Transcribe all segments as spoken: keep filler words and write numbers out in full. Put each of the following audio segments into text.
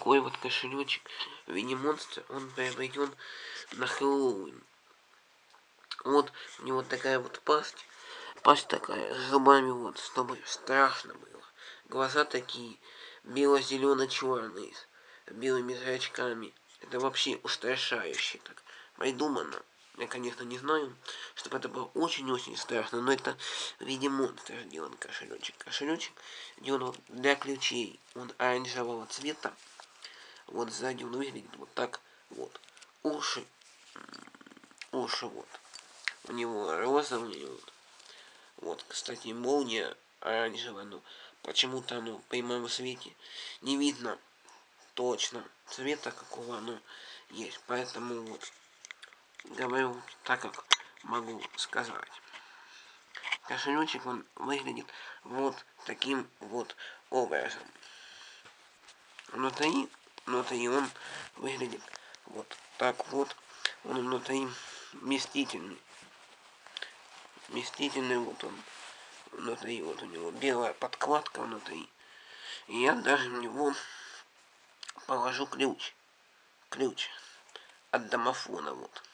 такой вот кошелечек в виде монстра, он приобретен на Хэллоуин. Вот у него такая вот пасть. Пасть такая, с зубами вот, чтобы страшно было. Глаза такие, бело-зелено-черные, с белыми зрачками. Это вообще устрашающе так придумано. Я, конечно, не знаю, чтобы это было очень-очень страшно, но это в виде монстра сделан кошелечек. Кошелечек сделан вот для ключей. Он оранжевого цвета. Вот сзади он выглядит вот так вот. Уши. Уши вот. У него розовые вот. Вот, кстати, молния оранжевая, но почему-то оно по прямом свете не видно точно цвета, какого оно есть. Поэтому вот говорю так, как могу сказать. Кошелечек он выглядит вот таким вот образом. Внутри, внутри он выглядит вот так вот. Он внутри вместительный. Вместительный вот он. Внутри вот у него белая подкладка внутри. И я даже в него положу ключ. Ключ от домофона вот.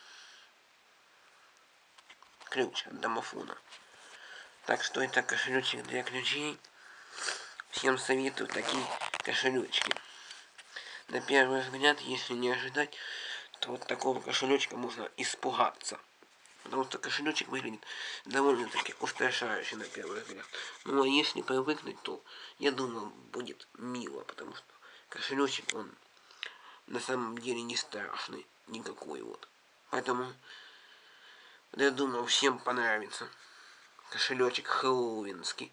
Ключ от домофона. Так что это кошелечек для ключей. Всем советую такие кошелечки. На первый взгляд, если не ожидать, то вот такого кошелечка можно испугаться. Потому что кошелечек выглядит довольно-таки устрашающе на первый взгляд. Ну а если привыкнуть, то я думаю, будет мило, потому что кошелечек он на самом деле не страшный никакой вот. Поэтому я думаю, всем понравится кошелечек хэллоуинский.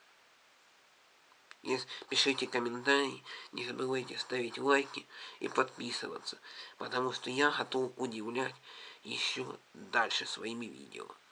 Пишите комментарии, не забывайте ставить лайки и подписываться, потому что я готов удивлять еще дальше своими видео.